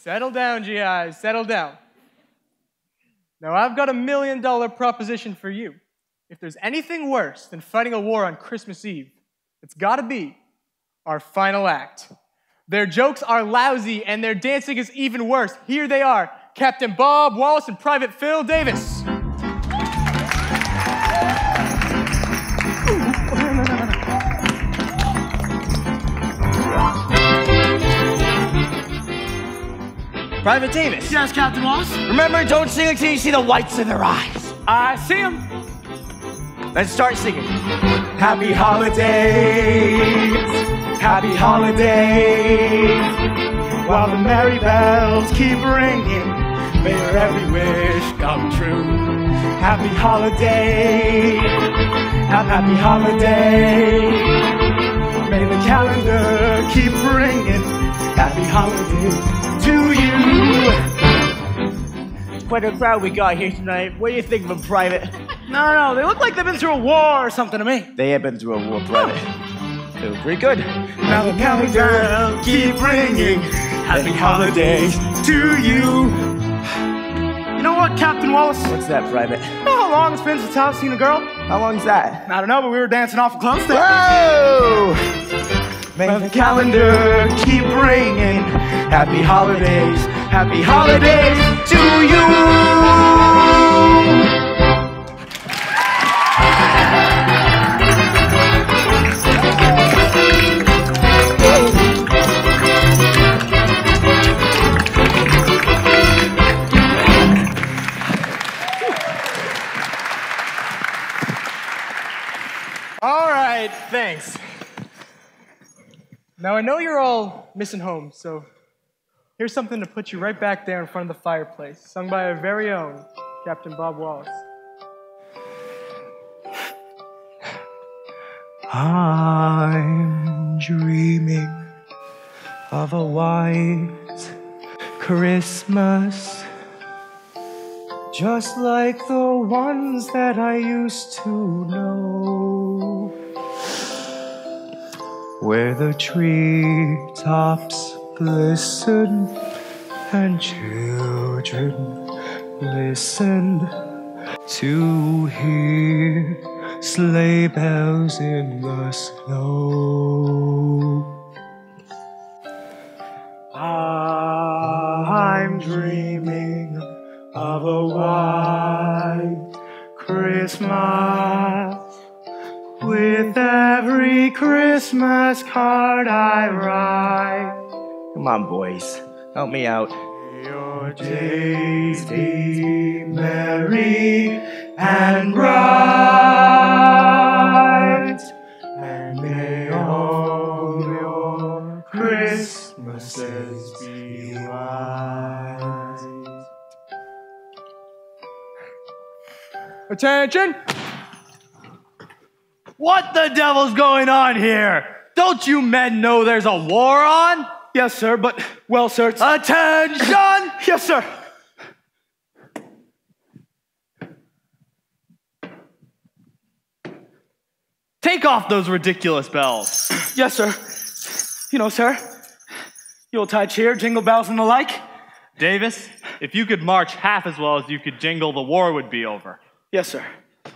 Settle down, GIs, settle down. Now, I've got $1 million proposition for you. If there's anything worse than fighting a war on Christmas Eve, it's gotta be our final act. Their jokes are lousy, and their dancing is even worse. Here they are, Captain Bob Wallace and Private Phil Davis. Private Davis. Yes, Captain Wallace? Remember, don't sing until you see the whites in their eyes. I see him. Let's start singing. Happy holidays, happy holidays. While the merry bells keep ringing, may your every wish come true. Happy holidays, happy holidays. May the calendar keep ringing. Happy holidays to you. It's quite a crowd we got here tonight. What do you think of them, Private? No, they look like they've been through a war or something to me. They have been through a war, Private. They were pretty good. Now the calendar keep ringing. Happy holidays to you. You know what, Captain Wallace? What's that, Private? You know how long it's been since I've seen a girl? How long's that? I don't know, but we were dancing awful close there. Whoa! May the calendar keep ringing. Happy holidays to you. All right, thanks. Now, I know you're all missing home, so here's something to put you right back there in front of the fireplace, sung by our very own Captain Bob Wallace. I'm dreaming of a white Christmas, just like the ones that I used to know, where the treetops glisten and children listen to hear sleigh bells in the snow. I'm dreaming of a white Christmas, with every Christmas card I write. Come on, boys. Help me out. Your days be merry and bright, and may all your Christmases be white. Attention! What the devil's going on here? Don't you men know there's a war on? Yes, sir, but, well, sir, it's... Attention! Yes, sir. Take off those ridiculous bells. Yes, sir. You know, sir, Yuletide cheer, jingle bells, and the like. Davis, if you could march half as well as you could jingle, the war would be over. Yes, sir.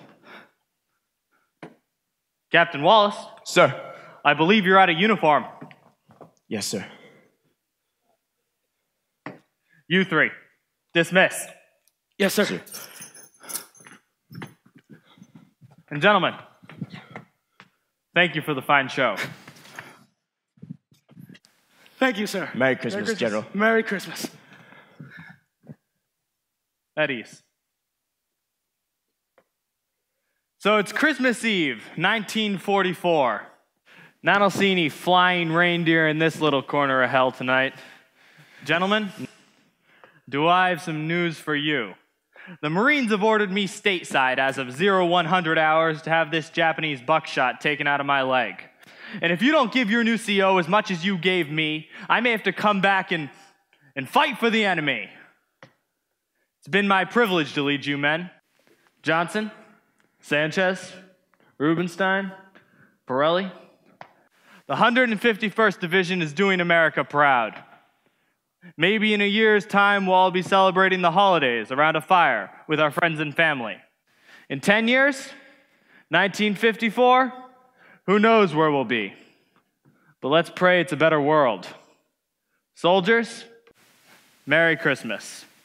Captain Wallace. Sir. I believe you're out of uniform. Yes, sir. You three, dismiss. Yes, sir. And gentlemen, thank you for the fine show. Thank you, sir. Merry Christmas, General. Merry Christmas. At ease. So it's Christmas Eve, 1944. Not I'll see any flying reindeer in this little corner of hell tonight. Gentlemen, do I have some news for you? The Marines have ordered me stateside as of 0100 hours to have this Japanese buckshot taken out of my leg. And if you don't give your new CO as much as you gave me, I may have to come back and fight for the enemy. It's been my privilege to lead you men. Johnson, Sanchez, Rubenstein, Pirelli. The 151st Division is doing America proud. Maybe in a year's time, we'll all be celebrating the holidays around a fire with our friends and family. In 10 years, 1954, who knows where we'll be? But let's pray it's a better world. Soldiers, Merry Christmas.